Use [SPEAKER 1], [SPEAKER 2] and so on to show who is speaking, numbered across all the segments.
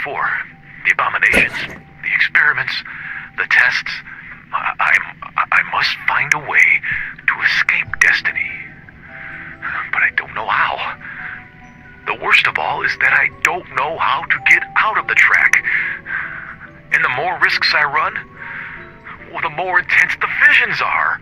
[SPEAKER 1] before. The abominations, the experiments, the tests. I must find a way to escape destiny. But I don't know how. The worst of all is that I don't know how to get out of the track. And the more risks I run, well, the more intense the visions are.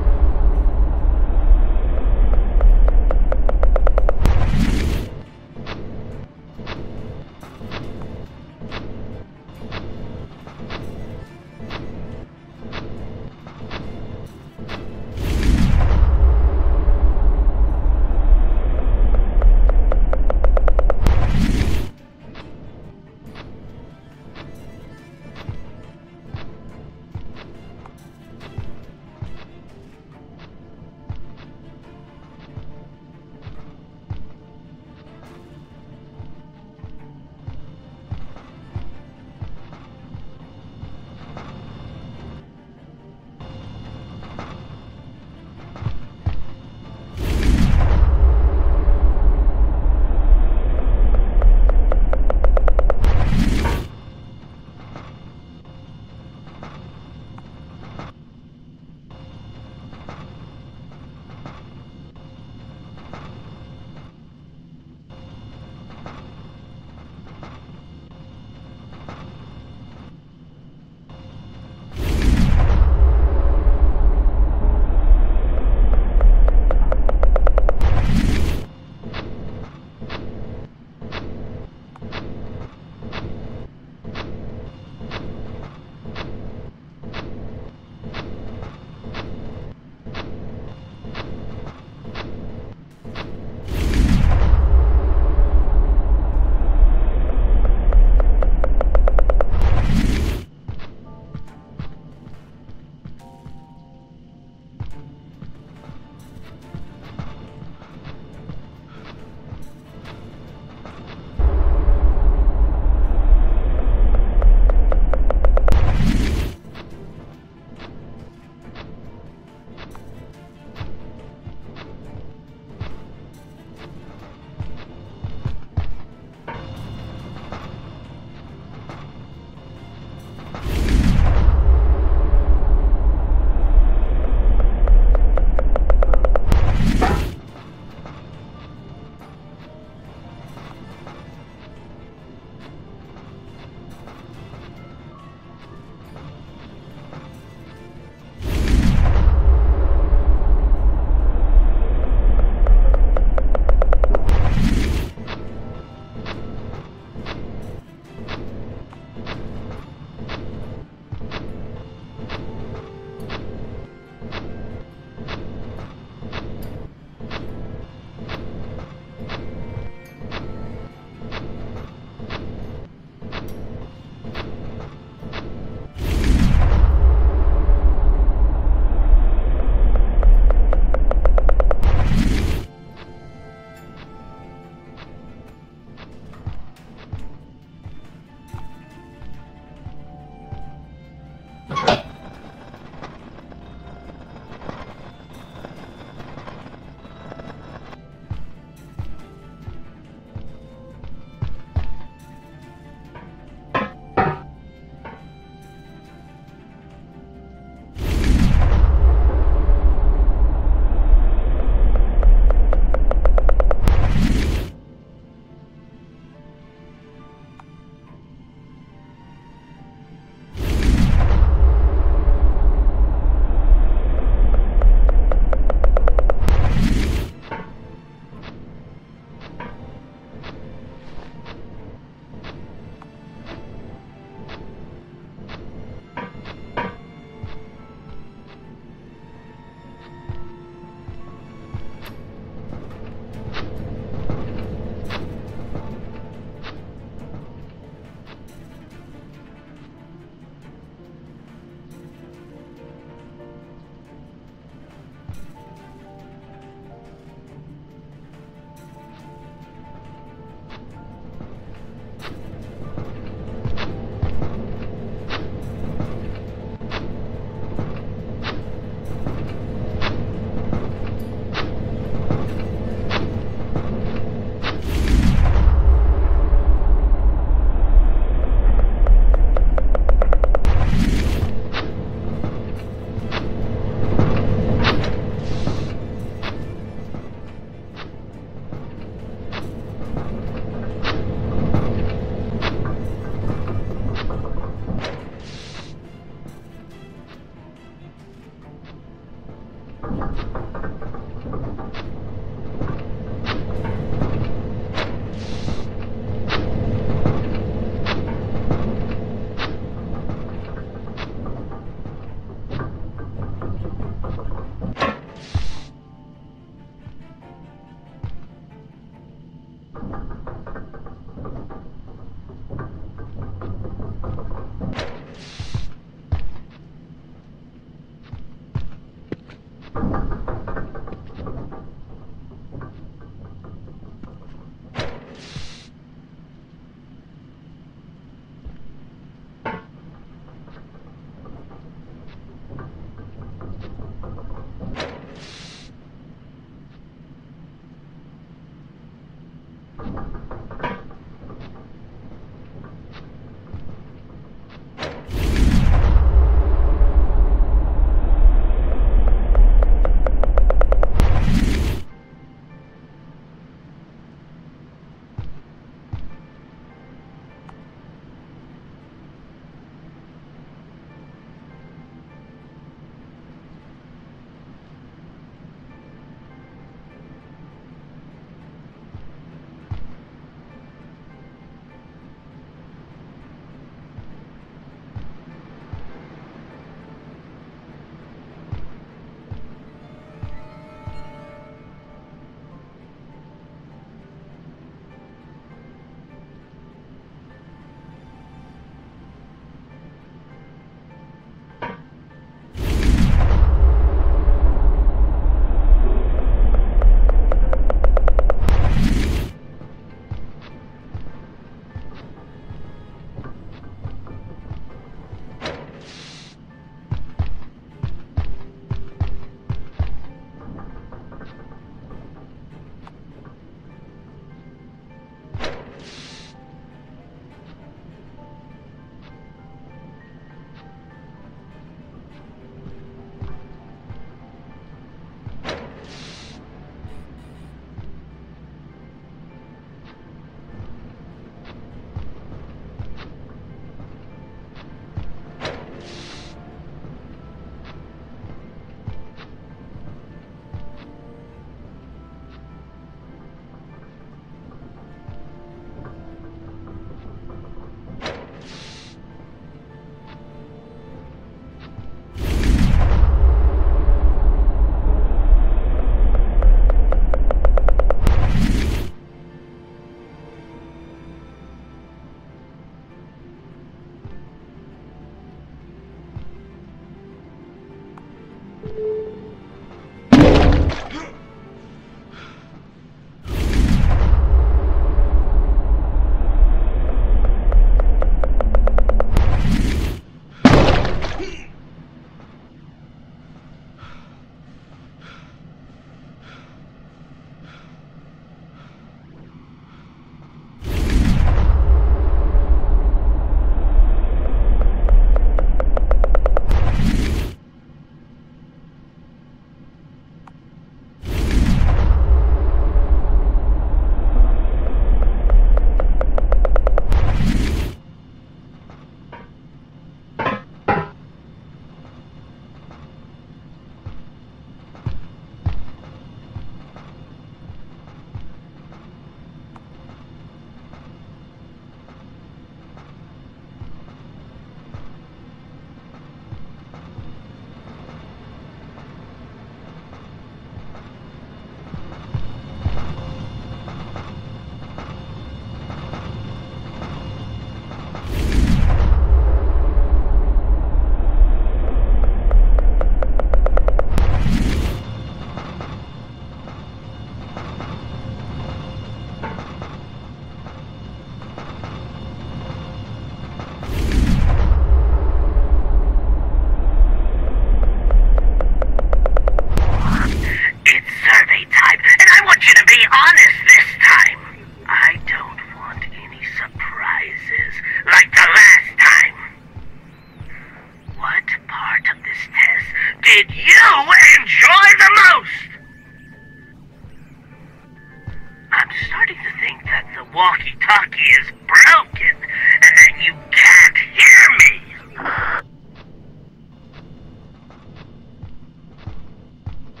[SPEAKER 2] walkie-talkie is broken, and that you can't hear me!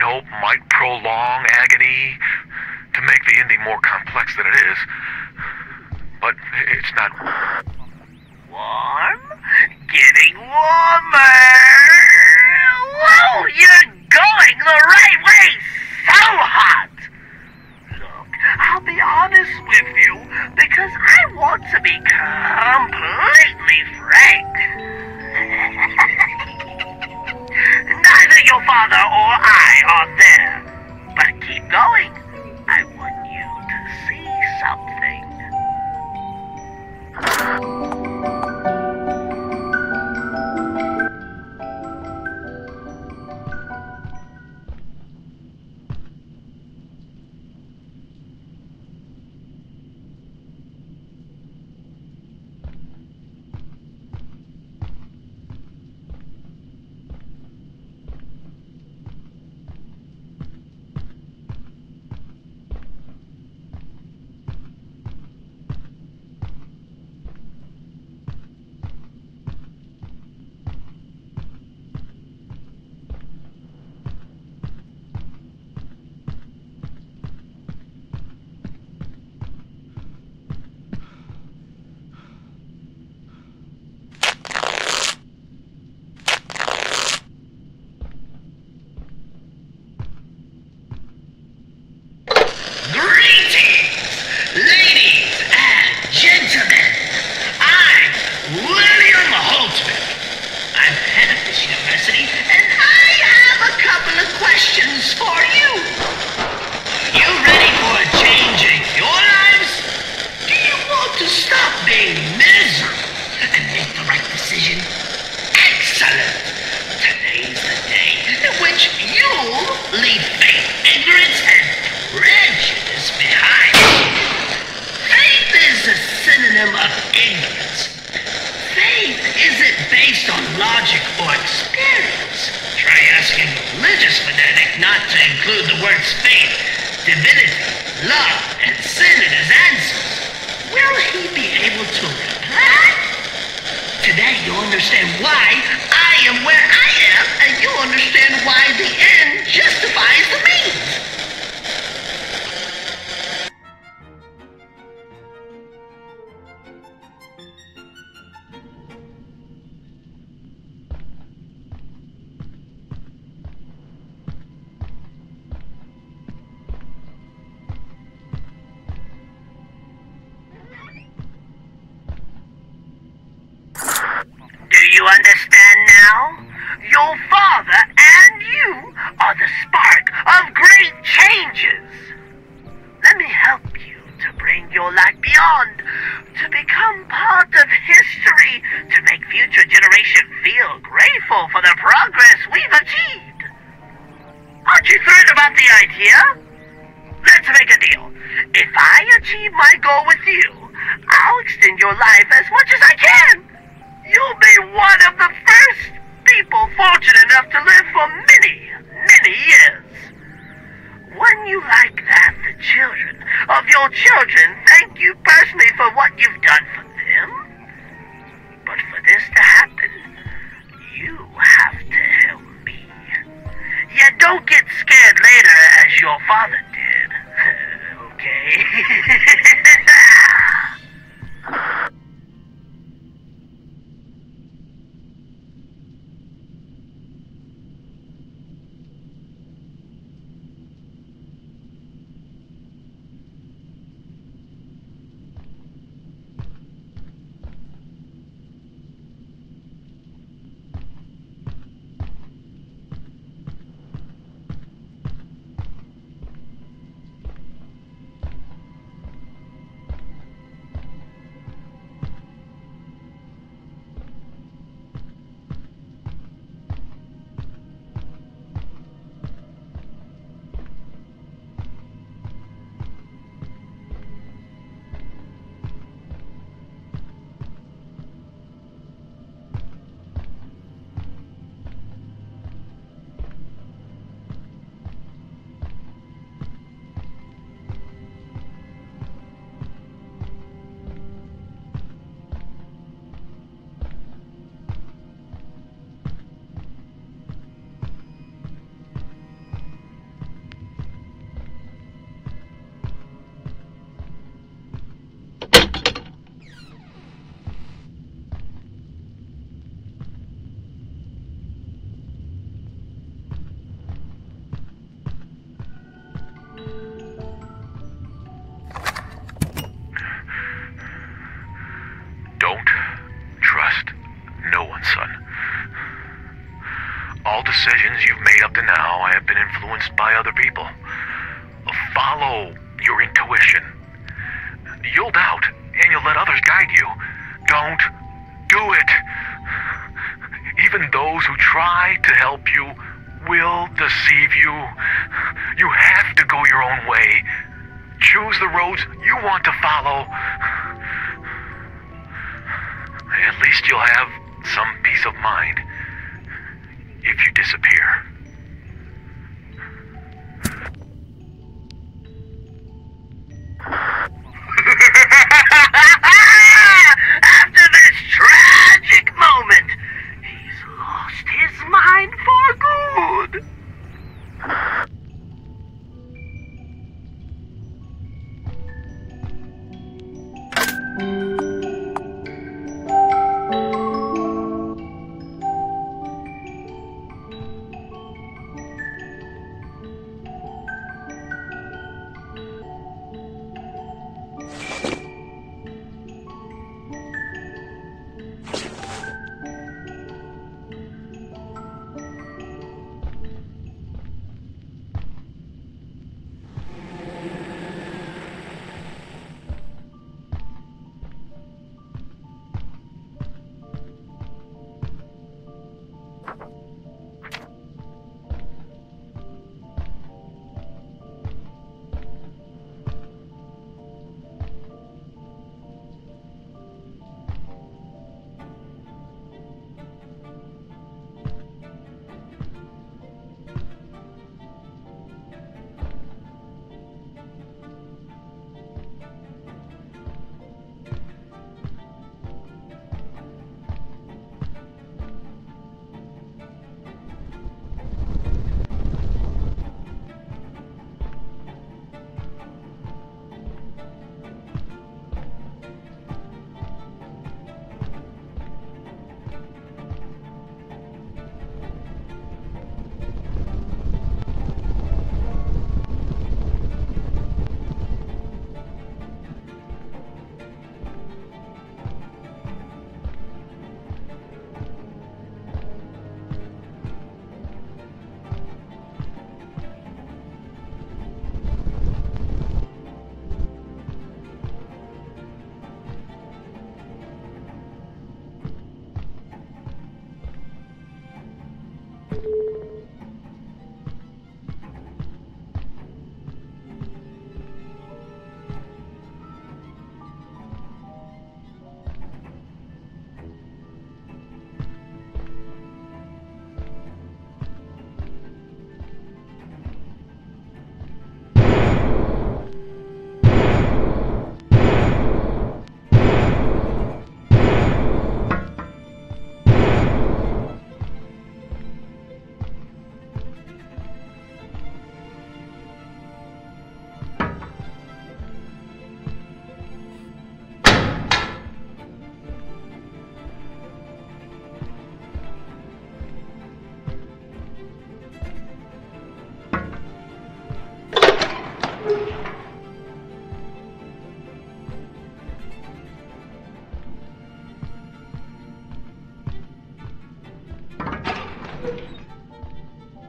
[SPEAKER 1] hope might prolong agony to make the ending more complex than it is. But it's not.
[SPEAKER 2] Warm? Getting warmer! Whoa, you're going the right way! So hot! Look, I'll be honest with you, because I want to be completely frank. Neither your father or I are there. But keep going. I want you to see something. Ladies and gentlemen, I'm William Holtzman. I'm head of this university, and I have a couple of questions for you. You ready for a change in your lives? Do you want to stop being miserable and make the right decision? Excellent! Today's the day in which you'll leave faith, ignorance, and prejudice behind. Faith is a synonym of ignorance. Faith isn't based on logic or experience. Try asking a religious fanatic not to include the words faith, divinity, love, and sin in his answers. Will he be able to reply? Today you'll understand why I am where I am, and you'll understand why the end justifies the means. Do you understand now? Your father and you are the spark of great changes. Let me help you to bring your light beyond, to become part of history, to make future generations feel grateful for the progress we've achieved. Aren't you thrilled about the idea? Let's make a deal. If I achieve my goal with you, I'll extend your life as much as I can. You'll be one of the first people fortunate enough to live for many, many years. When you like that, the children of your children thank you personally for what you've done for them. But for this to happen, you have to help me. Yeah, don't get scared later as your father did. Okay?
[SPEAKER 1] decisions you've made up to now have been influenced by other people. Follow your intuition. You'll doubt, and you'll let others guide you. Don't do it. Even those who try to help you will deceive you. You have to go your own way. Choose the roads you want to follow. At least you'll have some peace of mind if you disappear.
[SPEAKER 2] After this tragic moment, he's lost his mind for good.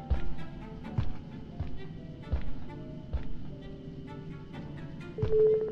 [SPEAKER 3] you